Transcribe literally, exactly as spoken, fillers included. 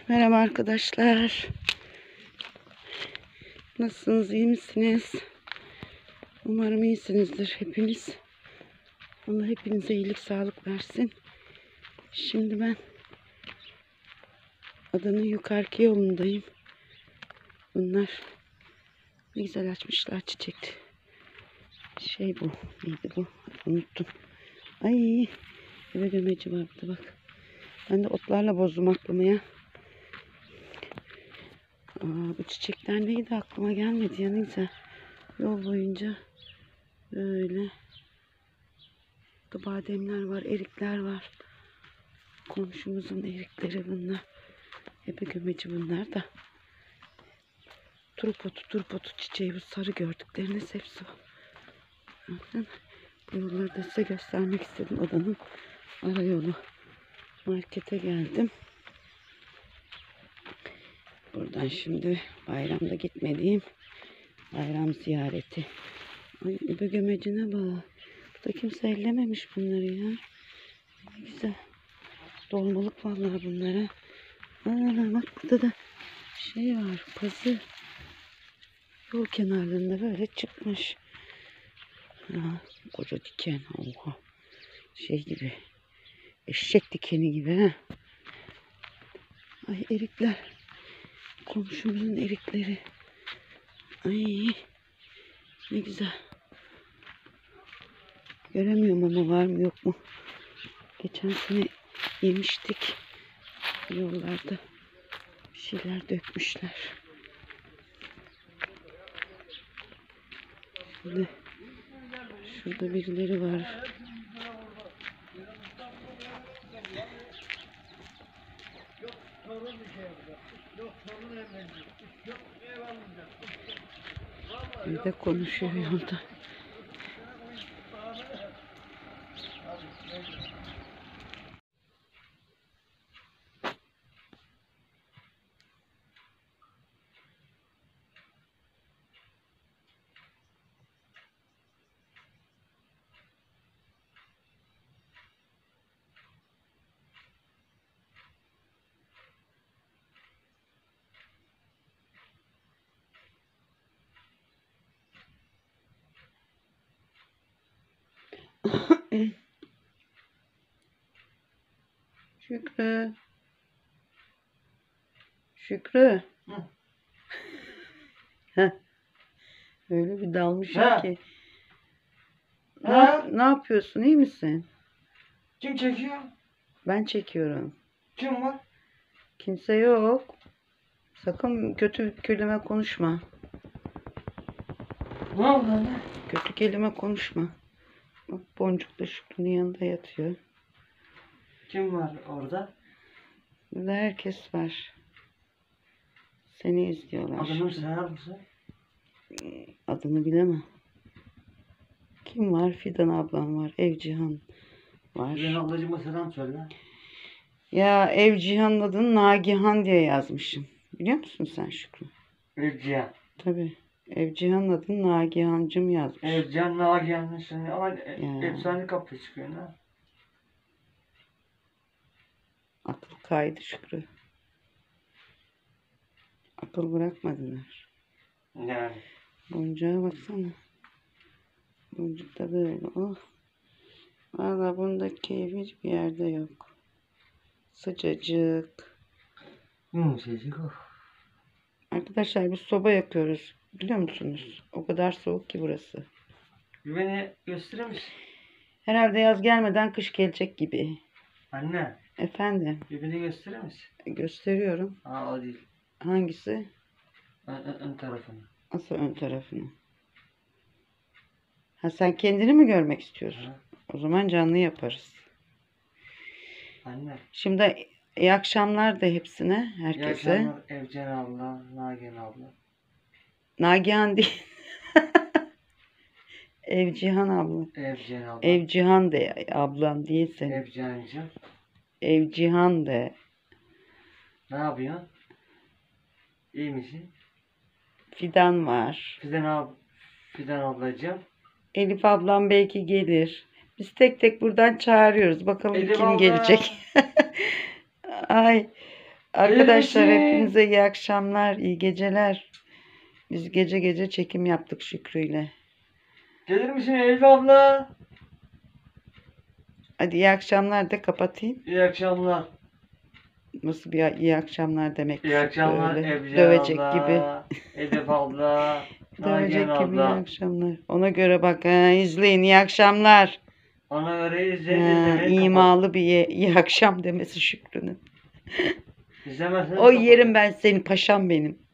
Merhaba arkadaşlar. Nasılsınız? İyi misiniz? Umarım iyisinizdir hepiniz. Allah hepinize iyilik, sağlık versin. Şimdi ben adanın yukarıki yolundayım. Bunlar ne güzel açmışlar çiçekli. Şey bu. Neydi bu? Unuttum. Ay, eve gömeci vardı bak. Ben de otlarla bozdum aklımı ya. Aa, bu çiçekler neydi, aklıma gelmedi ya, ne güzel. Yol boyunca böyle bademler var, erikler var. Komşumuzun erikleri bunlar. Ebe gömeci bunlar da. Turpotu, turpotu çiçeği, bu sarı gördükleriniz hepsi o. Bakın, yolları da size göstermek istedim. Adanın ara yolu. Markete geldim. Buradan şimdi bayramda gitmediğim bayram ziyareti. Ay, ebe gömecine bak. Burada kimse ellememiş bunları ya. Ne güzel. Dolmalık vallahi bunlara. Aa, bak burada da şey var, pazı. Yol kenarlarında böyle çıkmış. Aa, koca diken. Oha. Şey gibi. Eşek dikeni gibi ha. Ay, erikler. Komşumuzun erikleri. Ay, ne güzel. Göremiyorum ama var mı yok mu. Geçen sene yemiştik. Yollarda bir şeyler dökmüşler. Şimdi şurada birileri var. Bir de konuşuyor yolda. Şükrü. Şükrü. Heh. Öyle bir dalmışım Ha. ki. Ne, Ha. yap- ne yapıyorsun? İyi misin? Kim çekiyor? Ben çekiyorum. Kim var? Kimse yok. Sakın kötü kelime konuşma. Ne oldu lan? Kötü kelime konuşma. Bak, Boncuk da Şükrü'nün yanında yatıyor. Kim var orada? Burada herkes var. Seni izliyorlar. Adını sayar mısın? Adını bilemem. Kim var? Fidan ablam var. Evcihan var. Ben ablacığıma selam söyle. Ya, Evcihan'ın adını Nagihan diye yazmışım. Biliyor musun sen Şükrü? Evcihan. Tabii. Evcihan'ın adını Nagihancım yazmış. Evcihan Nagihan'ın seni ama e- Ya. efsane kapı çıkıyor ha. Akıl kaydı Şükrü. Akıl bırakmadılar. Yani. Boncuğa baksana. Boncuk da böyle. Oh. Valla bunda keyfi hiçbir yerde yok. Sıcacık. Hmm, sesi o. Arkadaşlar biz soba yakıyoruz. Biliyor musunuz? O kadar soğuk ki burası. Beni gösterir misin? Herhalde yaz gelmeden kış gelecek gibi. Anne. Efendim? Birbirini gösterir misin? Gösteriyorum. Aa, o değil. Hangisi? Ön, ön, ön tarafını. Nasıl ön tarafını? Ha, sen kendini mi görmek istiyorsun? Ha. O zaman canlı yaparız. Anne. Şimdi iyi akşamlar de hepsine, İyi herkese. akşamlar Evcihan abla, Nagihan abla. Nagihan değil. Evcihan abla. Evcihan abla. Evcihan de ablam değil senin. Evcihancığım. Evcihan de. Ne yapıyorsun? İyi misin? Fidan var. Fidan ab Fidan ablacığım. Elif ablam belki gelir. Biz tek tek buradan çağırıyoruz. Bakalım Elif kim abla. gelecek. Ay. Arkadaşlar misin? hepinize iyi akşamlar, iyi geceler. Biz gece gece çekim yaptık Şükrü'yle. Gelir misin Elif abla? Hadi iyi akşamlar de kapatayım. İyi akşamlar. Nasıl bir iyi akşamlar demek? İyi akşamlar Böyle Ebru dövecek abla. gibi. Elif abla. Dövecek Nagihan gibi iyi abla. akşamlar. Ona göre bak ha, izleyin iyi akşamlar. Ona göre izle, Ha, izlemeyi kapat. imalı bir iyi, iyi akşam demesi Şükrü'nün. İzlemezseniz O kapat. yerim ben seni paşam benim.